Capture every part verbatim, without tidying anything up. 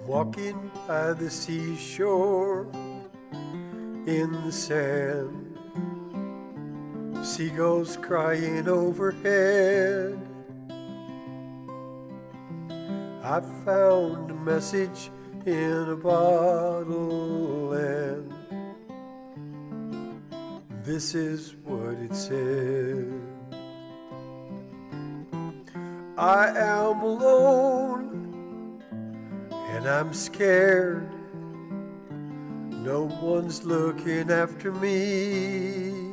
walking by the seashore in the sand, seagulls crying overhead. I found a message in a bottle and this is what it said. I am alone and I'm scared. No one's looking after me.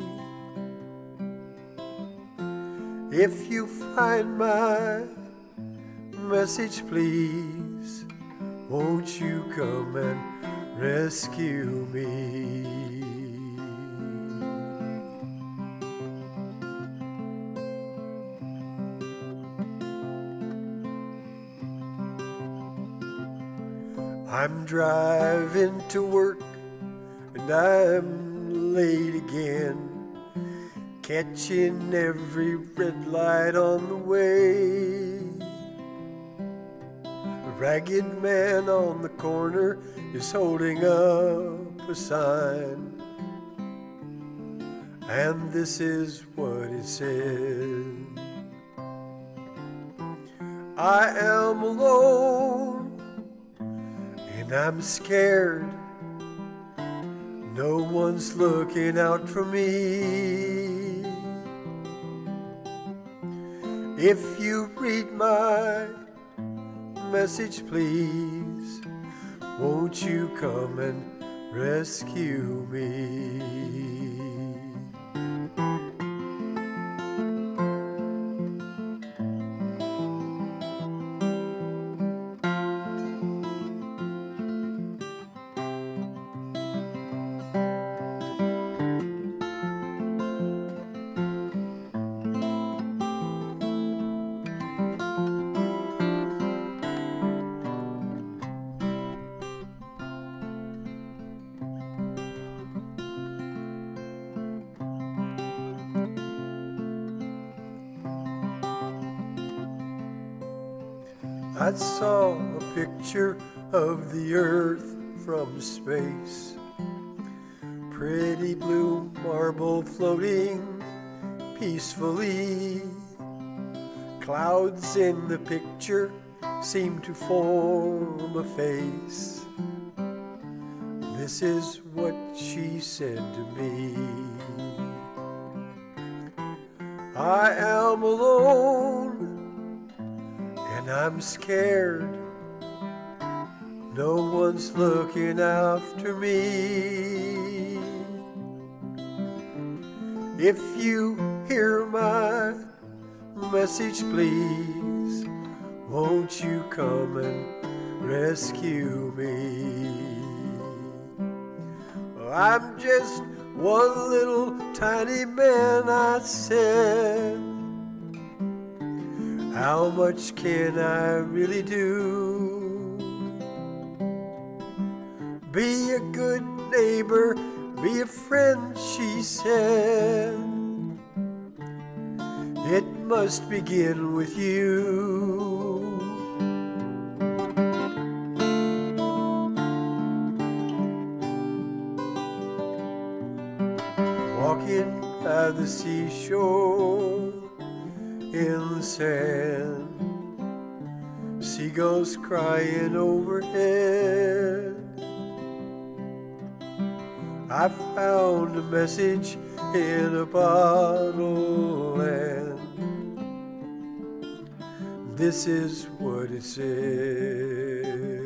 If you find my message, please, won't you come and rescue me? I'm driving to work and I'm late again, catching every red light on the way. A ragged man on the corner is holding up a sign, and this is what it says. I am alone and I'm scared. No one's looking out for me. If you read my message, please, won't you come and rescue me? I saw a picture of the earth from space, pretty blue marble floating peacefully. Clouds in the picture seem to form a face. This is what she said to me. I am alone and I'm scared. No one's looking after me. If you hear my message, please, won't you come and rescue me? I'm just one little tiny man, I said. How much can I really do? Be a good neighbor, be a friend, she said. It must begin with you. Walking by the seashore in the sand, seagulls crying overhead. I found a message in a bottle and this is what it said.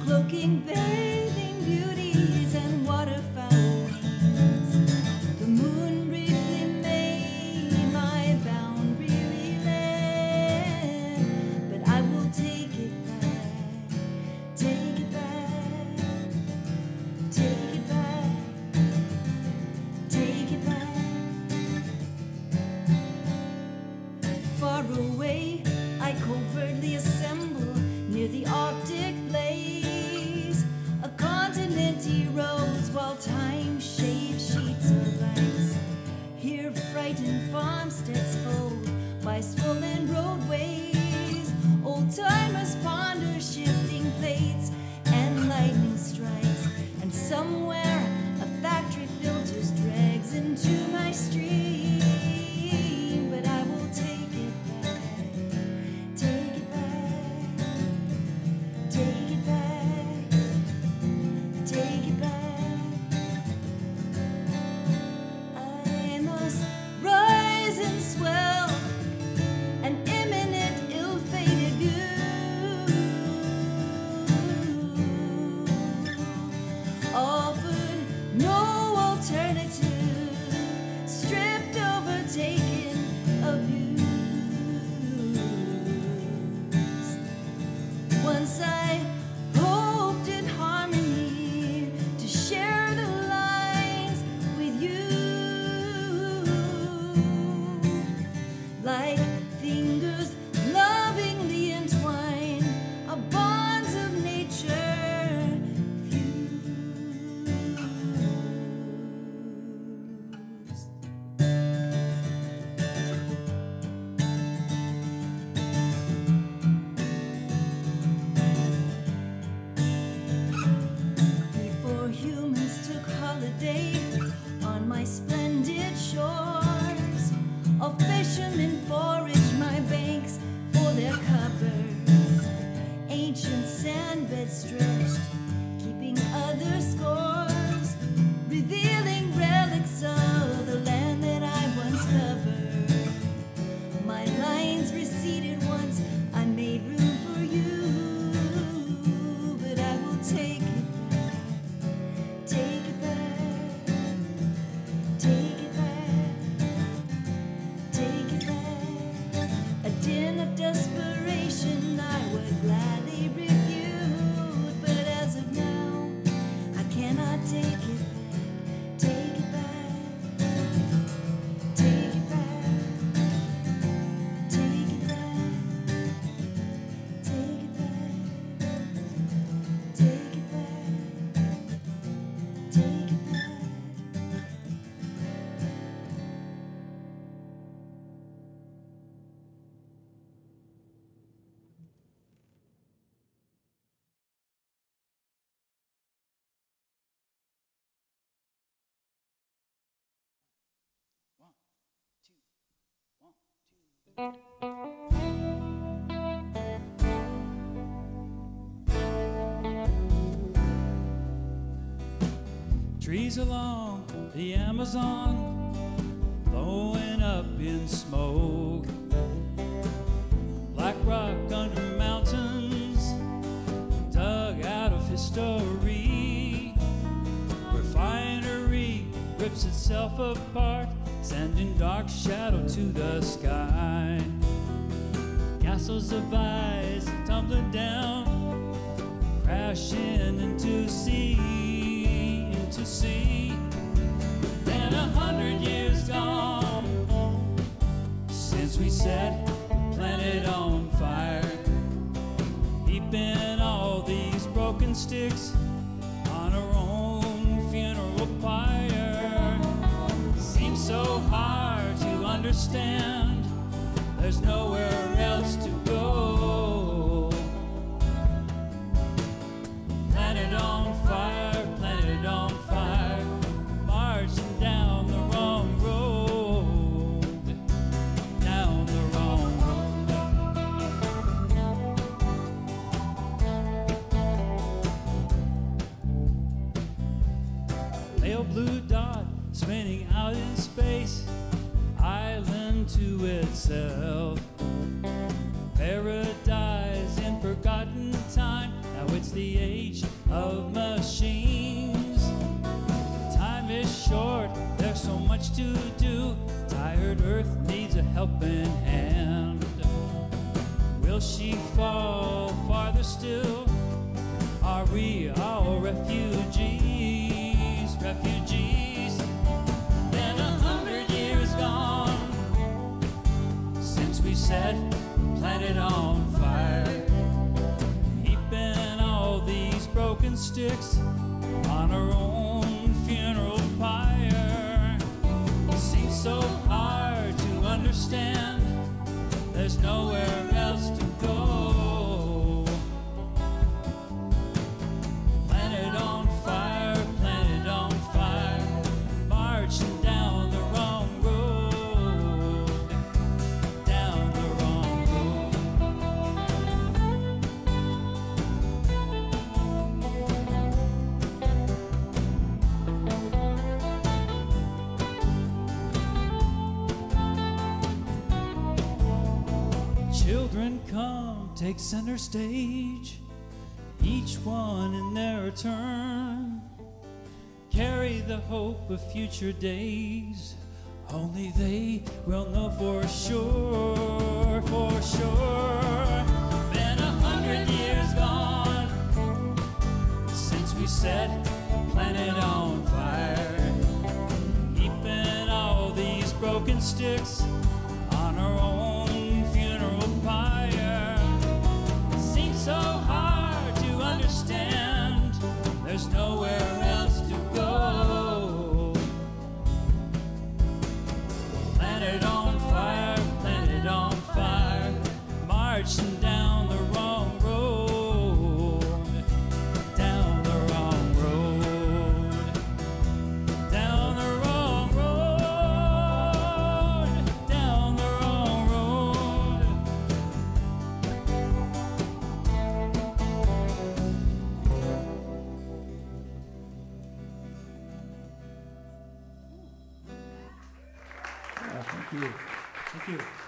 cloaking, bathing beauties and water fountains. The moon briefly made my boundary land, but I will take it back, take it back, take it back, take it back. Far away, I covertly assemble near the Arctic blaze. A continent erodes while time shaves sheets of ice. Here frightened farmsteads fold by swollen roadways. Old-timers ponder shifting plates and lightning strikes. And somewhere a factory filters drags into my stream. But I will take it back, take it back, take it back, take it back. I must rise and swell an imminent ill-fated view, offered no alternative, stripped, overtaken, abused. Once I hoped in harmony to share the lines with you, like fingers lovingly entwined, a bonds of nature fused. Before humans took holiday on my splendid shores, all fishermen foraged my banks for their coppers. Ancient sand beds stretched, keeping other scores, revealing relics of the land that I once covered. My lines receded once I made room for you, but I will take it back, take it back, take it back, take it back. A din of desperation I would gladly refute, but as of now I cannot take it back, take it back, take it back, take it back, take it back, take it back, take it back. Trees along the Amazon blowing up in smoke, black rock under mountains dug out of history. Refinery rips itself apart, sending dark shadow to the sky. Castles of ice tumbling down, crashing into sea, into sea. Been a hundred years gone since we set the planet on fire, heaping all these broken sticks on our own funeral pyre. Seems so hard to understand, there's nowhere else to go. Planet on fire, planet on fire, marching down the wrong road, down the wrong road. Pale blue dot spinning out in space, island to itself. Paradise in forgotten time, now it's the age of machines. Time is short, there's so much to do. Tired Earth needs a helping hand. Will she fall farther still? Are we all refugees, refugees? Been a hundred years gone since we set the planet on fire, heaping all these broken sticks on our own funeral pyre. Seems so hard to understand, there's nowhere else to go. Planet on fire, planet on fire, marching down the wrong road, down the wrong road. Children come, take center stage, each one in their turn. Carry the hope of future days, only they will know for sure, for sure. Been a hundred years gone since we set the planet on fire, heaping all these broken sticks on our own funeral pyre. Seems so hard to understand, there's nowhere else to go. Planet on fire, planet on fire, marching down the wrong road, down the wrong road, down the wrong road, down the wrong road. Yeah, thank you. Thank you.